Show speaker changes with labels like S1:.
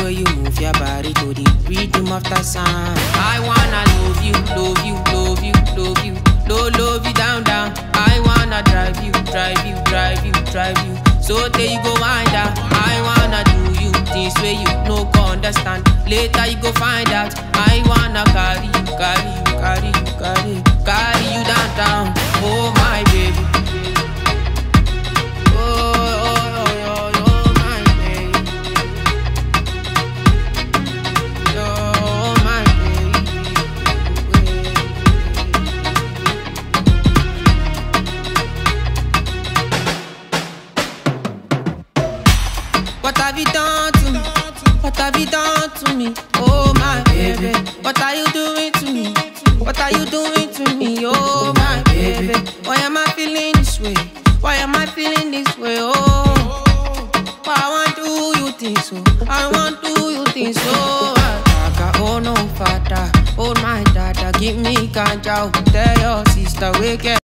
S1: way you move your body to the rhythm of the sound. I wanna love you, love you, love you, love you, love you down, down. I wanna drive you, drive you, drive you, drive you. So there you go wind down. I wanna do you things where you no go understand. Later you go find out. I wanna carry you, carry you, carry you, carry you, carry you down, down. Oh my baby. What have you done to me? What have you done to me? Oh my baby, what are you doing to me? What are you doing to me? Oh my baby, why am I feeling this way? Why am I feeling this way? Oh, why I want to you think so? I want to you think so. Oh no father, oh my dada, give me ganja. Tell your sister we get.